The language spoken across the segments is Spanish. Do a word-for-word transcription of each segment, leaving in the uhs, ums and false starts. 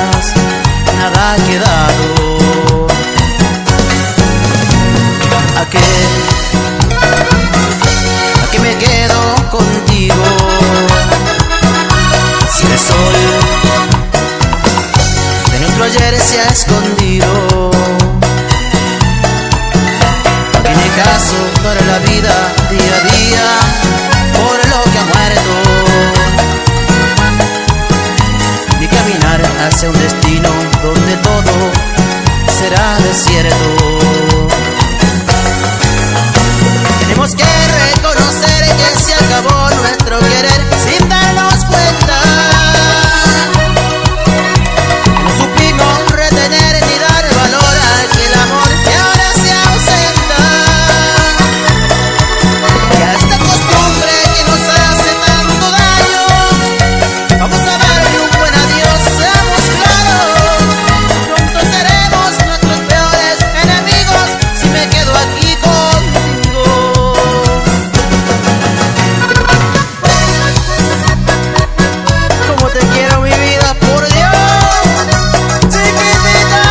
añoranzas, nada ha quedado. ¿A qué? ¿A qué me quedo contigo? Si el sol de nuestro ayer se ha escondido, no tiene caso para la vida día a día por lo que ha muerto, ni caminar hacia un destino donde todo será desierto. Tenemos que reconocer que se acabó nuestro querer sin darnos cuenta. No supimos retener ni dar valor a aquel amor que ahora se ausenta. Y a esta costumbre que nos hace tanto daño, vamos a darle un buen adiós, seamos claros. Pronto seremos nuestros peores enemigos si me quedo aquí contigo. Como te quiero, mi vida, por Dios, chiquitita.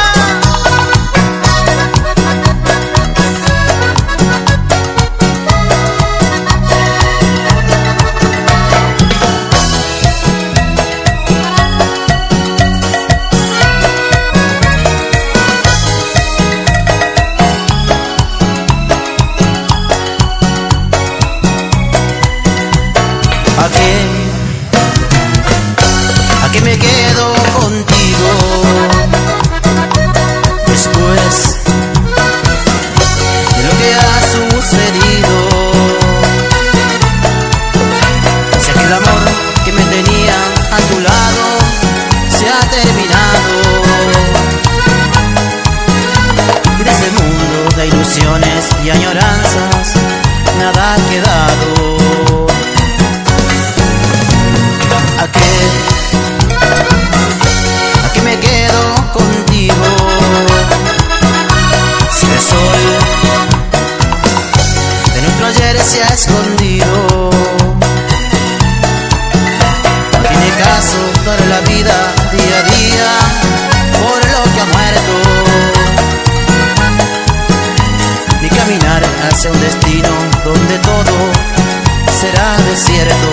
¿A qué? ¿A qué me quedo contigo? Después de lo que ha sucedido, si aquel amor que me tenía a tu lado se ha terminado, y de ese mundo de ilusiones y añoranzas nada ha quedado. ¿A qué? ¿A qué me quedo contigo? Si el sol de nuestro ayer se ha escondido, no tiene caso para la vida día a día por lo que ha muerto, ni caminar hacia un destino donde todo será desierto.